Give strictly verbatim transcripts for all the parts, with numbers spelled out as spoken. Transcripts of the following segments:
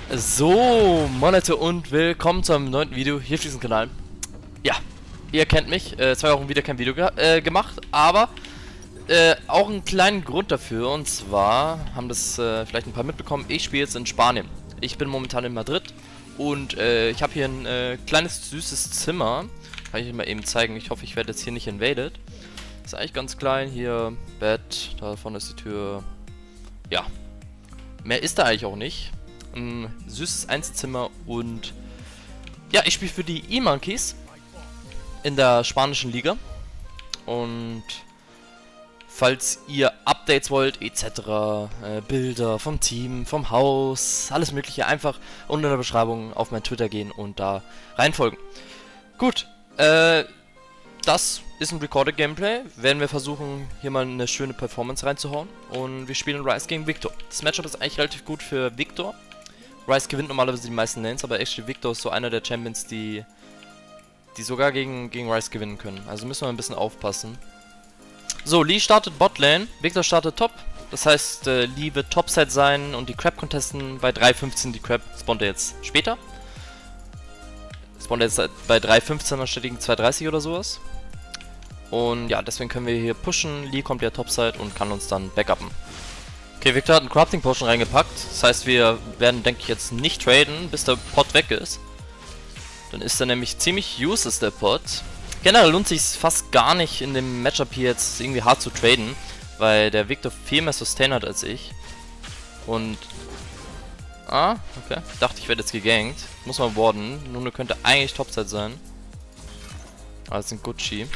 So, Monate und willkommen zu einem neuen Video hier auf diesem Kanal. Ja, ihr kennt mich, äh, zwei Wochen wieder kein Video ge äh, gemacht, aber äh, auch einen kleinen Grund dafür, und zwar haben das äh, vielleicht ein paar mitbekommen, ich spiele jetzt in Spanien. Ich bin momentan in Madrid und äh, ich habe hier ein äh, kleines süßes Zimmer, kann ich euch mal eben zeigen, ich hoffe ich werde jetzt hier nicht invaded. Ist eigentlich ganz klein, hier Bett, da vorne ist die Tür, ja, mehr ist da eigentlich auch nicht. Ein süßes Einzelzimmer und ja, ich spiele für die E-Monkeys in der spanischen Liga. Und falls ihr Updates wollt, et cetera, äh, Bilder vom Team, vom Haus, alles mögliche, einfach unten in der Beschreibung auf mein Twitter gehen und da reinfolgen. Gut, äh, das ist ein Recorded Gameplay. Werden wir versuchen, hier mal eine schöne Performance reinzuhauen. Und wir spielen Ryze gegen Viktor. Das Matchup ist eigentlich relativ gut für Viktor. Ryze gewinnt normalerweise die meisten Lanes, aber actually Viktor ist so einer der Champions, die die sogar gegen, gegen Ryze gewinnen können. Also müssen wir ein bisschen aufpassen. So, Lee startet Botlane, Viktor startet Top. Das heißt, äh, Lee wird Topside sein und die Crab contesten. Bei drei fünfzehn, die Crab spawnt er jetzt später. Spawnt er jetzt bei drei fünfzehn anstatt gegen zwei dreißig oder sowas. Und ja, deswegen können wir hier pushen. Lee kommt ja Topside und kann uns dann backuppen. Okay, Viktor hat einen Crafting Potion reingepackt. Das heißt, wir werden, denke ich, jetzt nicht traden, bis der Pot weg ist. Dann ist er nämlich ziemlich useless, der Pot. Generell lohnt sich fast gar nicht in dem Matchup hier jetzt irgendwie hart zu traden, weil der Viktor viel mehr Sustain hat als ich. Und... Ah, okay. Ich dachte, ich werde jetzt gegankt. Muss mal warden. Nunu könnte eigentlich Topside sein. Aber das sind Gucci.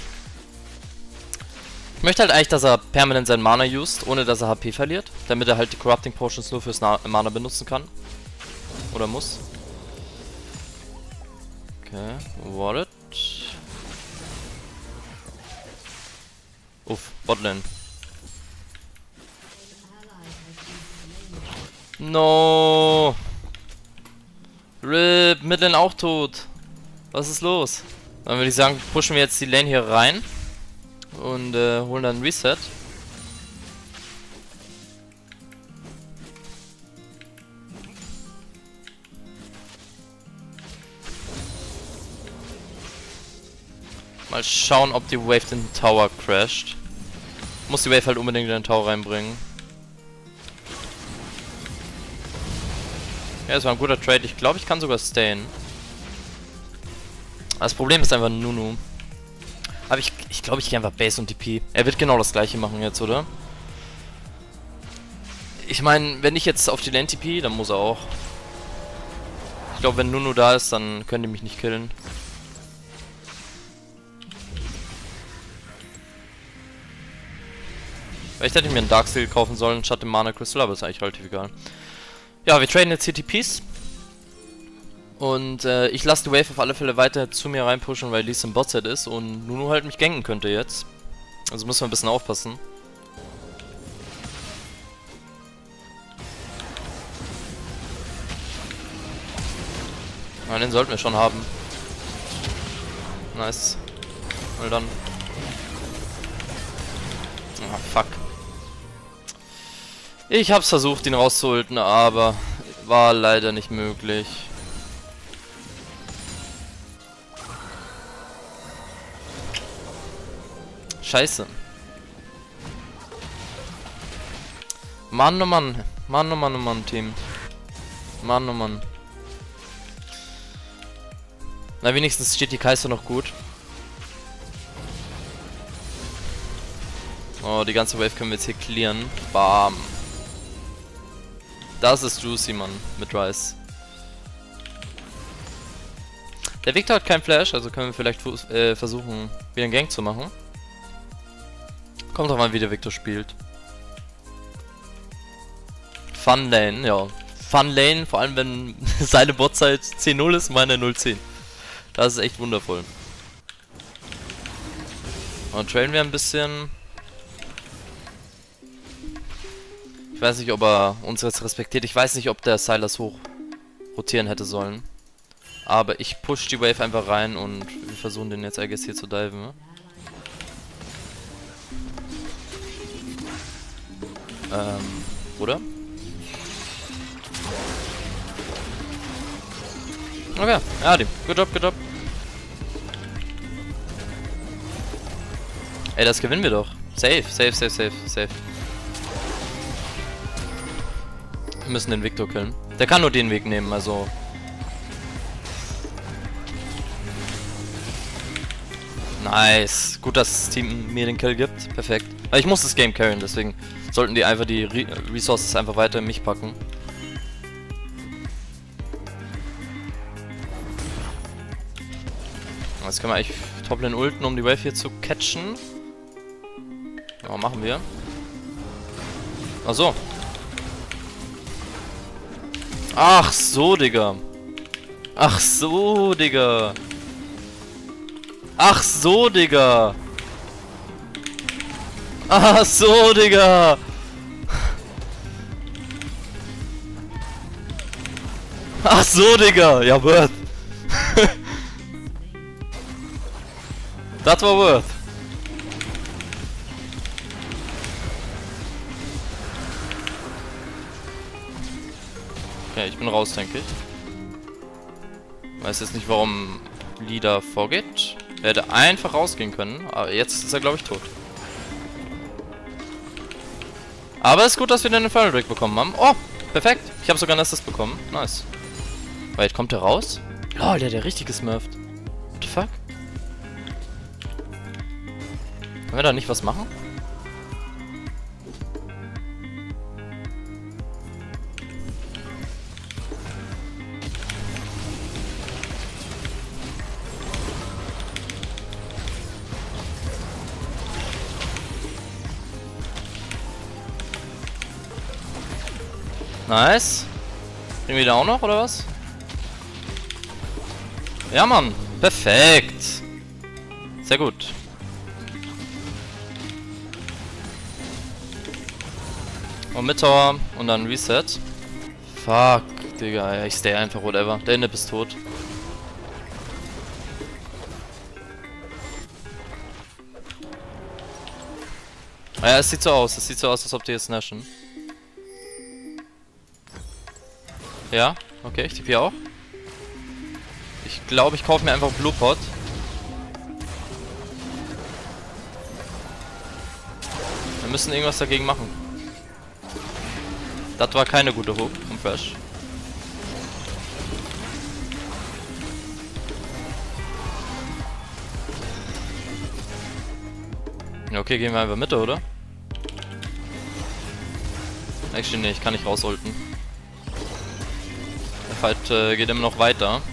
Ich möchte halt eigentlich, dass er permanent seinen Mana used, ohne dass er H P verliert, damit er halt die Corrupting Potions nur fürs Na Mana benutzen kann. Oder muss. Okay, wartet. Uff, Botlane. No. Rip, Midlane auch tot. Was ist los? Dann würde ich sagen, pushen wir jetzt die Lane hier rein. Und äh, holen dann Reset. Mal schauen, ob die Wave den Tower crasht. Muss die Wave halt unbedingt in den Tower reinbringen. Ja, das war ein guter Trade. Ich glaube, ich kann sogar stayen. Das Problem ist einfach Nunu. Aber ich glaube, ich, glaub, ich gehe einfach Base und T P. Er wird genau das gleiche machen jetzt, oder? Ich meine, wenn ich jetzt auf die Lane T P, dann muss er auch. Ich glaube, wenn Nunu da ist, dann können die mich nicht killen. Vielleicht hätte ich mir einen Darksteel kaufen sollen statt dem Mana Crystal, aber ist eigentlich relativ egal. Ja, wir traden jetzt hier T Ps. Und äh, ich lasse die Wave auf alle Fälle weiter zu mir reinpushen, weil Lee im Botset ist und Nunu halt mich ganken könnte jetzt. Also müssen wir ein bisschen aufpassen. Ja, den sollten wir schon haben. Nice. Well done. Ah, fuck. Ich hab's versucht, ihn rauszuholen, aber war leider nicht möglich. Scheiße. Mann, oh Mann. Mann, oh Mann, oh Mann, Team. Mann, oh Mann. Na, wenigstens steht die Kaiser noch gut. Oh, die ganze Wave können wir jetzt hier clearen. Bam. Das ist juicy, Mann, mit Ryze. Der Viktor hat kein Flash, also können wir vielleicht äh, versuchen, wieder einen Gank zu machen. Kommt doch mal, wie der Viktor spielt. Fun Lane, ja. Fun Lane, vor allem wenn seine Botzeit zehn null ist, meine null zehn. Das ist echt wundervoll. Und trainen wir ein bisschen. Ich weiß nicht, ob er uns jetzt respektiert. Ich weiß nicht, ob der Sylas hoch rotieren hätte sollen. Aber ich push die Wave einfach rein und wir versuchen den jetzt, I guess, hier zu diven. Ne? Ähm, oder? Okay, ja, die. Good job, good job. Ey, das gewinnen wir doch. Safe, safe, safe, safe, safe. Wir müssen den Victor killen. Der kann nur den Weg nehmen, also... Nice. Gut, dass das Team mir den Kill gibt. Perfekt. Aber ich muss das Game carryen, deswegen sollten die einfach die Re Resources einfach weiter in mich packen. Jetzt können wir eigentlich Toplane ulten, um die Wave hier zu catchen. Ja, machen wir. Ach so. Ach so, Digga. Ach so, Digga. Ach so, Digga. Ach so, Digga. Ach so, Digga. Ja, Worth. Das war Worth. Okay, ich bin raus, denke ich. Weiß jetzt nicht, warum Leader vorgeht. Er hätte einfach rausgehen können, aber jetzt ist er, glaube ich, tot. Aber es ist gut, dass wir den Infernal Drake bekommen haben. Oh, perfekt. Ich habe sogar ein Assist bekommen. Nice. Wait, kommt der raus? Lol, der hat ja richtig gesmurft. What the fuck? Können wir da nicht was machen? Nice. Kriegen wir da auch noch, oder was? Ja, Mann. Perfekt. Sehr gut. Und mit Tower und dann Reset. Fuck, Digga. Ich stay einfach, whatever. Der Inip ist tot. Ja, es sieht so aus. Es sieht so aus, als ob die jetzt nashen. Ja, okay, ich T P auch. Ich glaube, ich kaufe mir einfach Blue Pot. Wir müssen irgendwas dagegen machen. Das war keine gute Hook vom Fresh. Ja, okay, gehen wir einfach Mitte, oder? Actually, nee, ich kann nicht rausulten. Der Fight äh, geht immer noch weiter.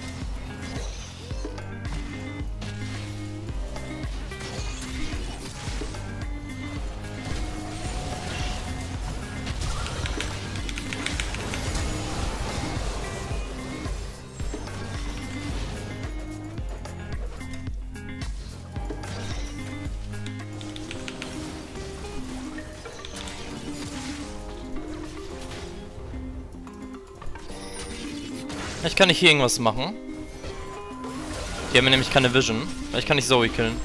Ich kann nicht hier irgendwas machen. Die haben mir nämlich keine Vision. Ich kann nicht Zoe killen.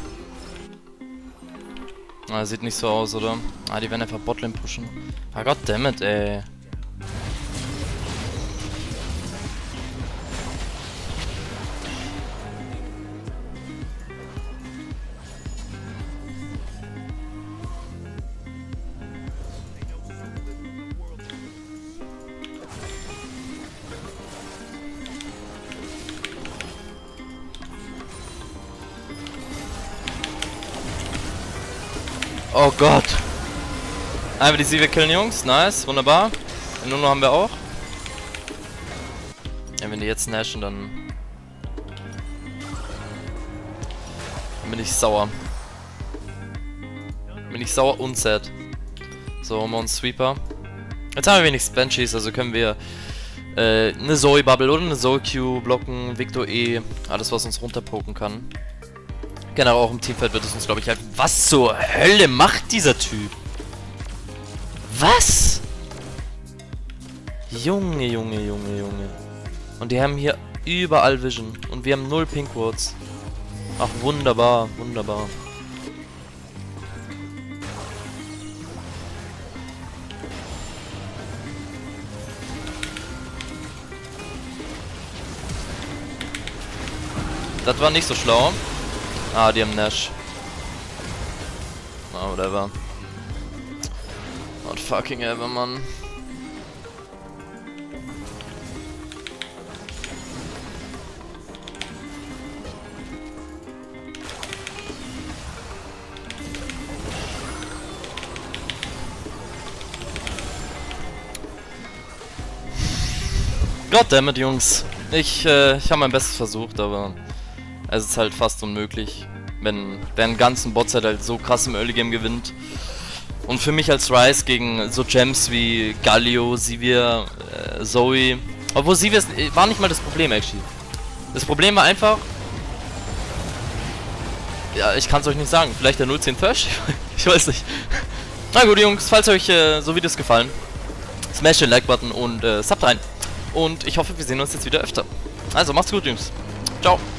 Ah, sieht nicht so aus, oder? Ah, die werden einfach Botlane pushen. Ah, goddammit, ey. Oh Gott. Einfach die Sieve killen, Jungs. Nice, wunderbar. Den Nuno haben wir auch. Ja, wenn die jetzt nashen, dann... dann bin ich sauer. Bin ich sauer und sad. So, holen wir uns Sweeper. Jetzt haben wir wenigstens Banshees, also können wir äh, eine Zoe-Bubble oder eine Zoe-Q blocken, Victor E, alles was uns runterpoken kann. Genau, auch im Teamfight wird es uns, glaube ich, halt... Was zur Hölle macht dieser Typ? Was? Junge, Junge, Junge, Junge. Und die haben hier überall Vision. Und wir haben null Pink Wards. Ach, wunderbar, wunderbar. Das war nicht so schlau. Ah, die haben Nash. Ah, whatever. Not fucking ever, Mann. Goddammit, Jungs. Ich, äh, ich habe mein Bestes versucht, aber es ist halt fast unmöglich, wenn der einen ganzen Botset halt so krass im Early Game gewinnt. Und für mich als Ryze gegen so Gems wie Galio, Sivir, äh, Zoe. Obwohl Sivir war nicht mal das Problem, actually. Das Problem war einfach. Ja, ich kann es euch nicht sagen. Vielleicht der null zehn Thresh? Ich weiß nicht. Na gut, Jungs, falls euch äh, so Videos gefallen, smash den Like-Button und äh, subt rein. Und ich hoffe, wir sehen uns jetzt wieder öfter. Also, macht's gut, Jungs. Ciao.